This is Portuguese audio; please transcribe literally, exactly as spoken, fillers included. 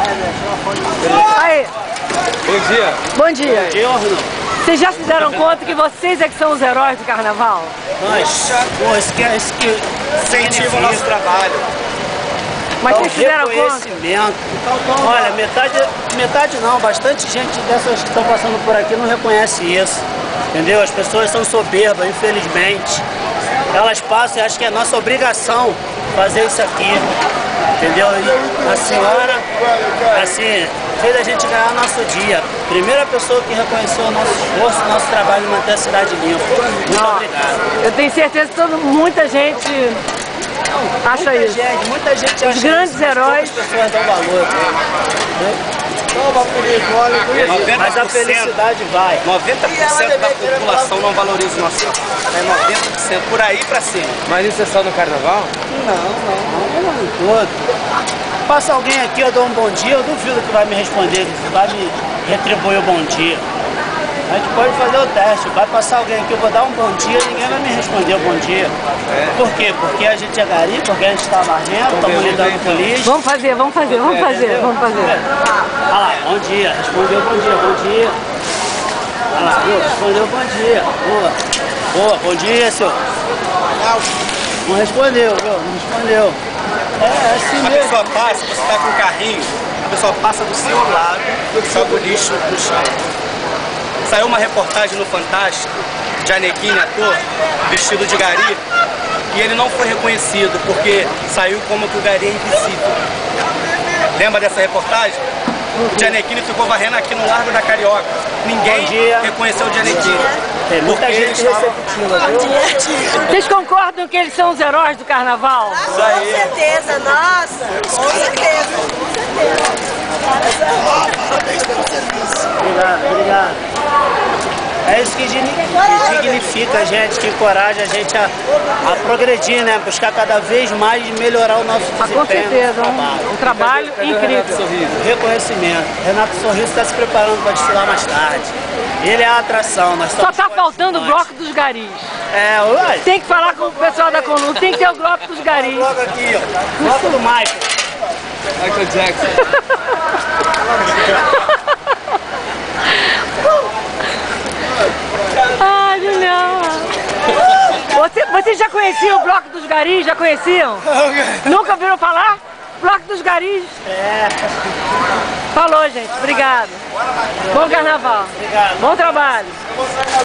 Aí. Bom dia. Bom dia. Bom dia, Orno. Vocês já se deram conta que vocês é que são os heróis do carnaval? Nós, pô, isso que, isso que Incentiva o nosso trabalho. Mas é o vocês se deram conta? reconhecimento. Olha, metade, metade não, bastante gente dessas que estão passando por aqui não reconhece isso. Entendeu? As pessoas são soberbas, infelizmente. Elas passam e acham que é nossa obrigação fazer isso aqui. Entendeu? E a senhora, assim, fez a gente ganhar nosso dia. Primeira pessoa que reconheceu o nosso esforço, o nosso trabalho em manter a cidade limpa. Muito Não, obrigado. eu tenho certeza que todo, muita gente acha muita isso. Gente, muita gente Os acha grandes isso, mas heróis. poucas pessoas dão valor. Mas a felicidade vai. noventa por cento da população não valoriza o nosso trabalho. É noventa por cento por aí pra cima. Mas isso é só no carnaval? Não, não, não, não todo. Passa alguém aqui, eu dou um bom dia, eu duvido que vai me responder, que vai me retribuir o bom dia. A gente pode fazer o teste, vai passar alguém aqui, eu vou dar um bom dia, ninguém vai me responder o bom dia. É. Por quê? Porque a gente é gari, porque a gente está varrendo, estamos lidando com lixo. Vamos fazer, vamos fazer, vamos fazer, vamos fazer. Olha lá, bom dia, respondeu bom dia, bom dia. Olha lá, viu? Respondeu bom dia, boa. Boa, bom dia, senhor. Não respondeu, viu? Não respondeu. É, é assim A mesmo. pessoa passa, você tá com um carrinho, a pessoa passa do seu lado e joga o lixo no chão. Saiu uma reportagem no Fantástico de Anequim, ator, vestido de gari, e ele não foi reconhecido porque saiu como que o gari é invisível. Lembra dessa reportagem? O Gianecchini ficou varrendo aqui no Largo da Carioca. Ninguém reconheceu o Gianecchini. Tem muita porque gente receptiva, viu? Vocês concordam que eles são os heróis do carnaval? Com certeza, nossa, com certeza, com certeza. Obrigado, obrigado. É isso que dignifica a gente, que encoraja a gente a, a progredir, né? Buscar cada vez mais melhorar o nosso Ah, desempenho. com certeza, no um, um trabalho Cadê o incrível. Renato Sorriso? Reconhecimento. Renato Sorriso está se preparando para desfilar mais tarde. Ele é a atração. Nós Só somos tá faltando o coadjuvantes. bloco dos garis. É, uai. Tem que falar com o pessoal da Conluc, tem que ter o bloco dos garis. Logo aqui, ó. Bloco do Michael. Michael Jackson. Ai, Julião. Você, vocês já conheciam o bloco dos garis? Já conheciam? Nunca ouviram falar? Bloco dos garis. É. Falou, gente. Obrigado. Bom carnaval. Obrigado. Bom trabalho.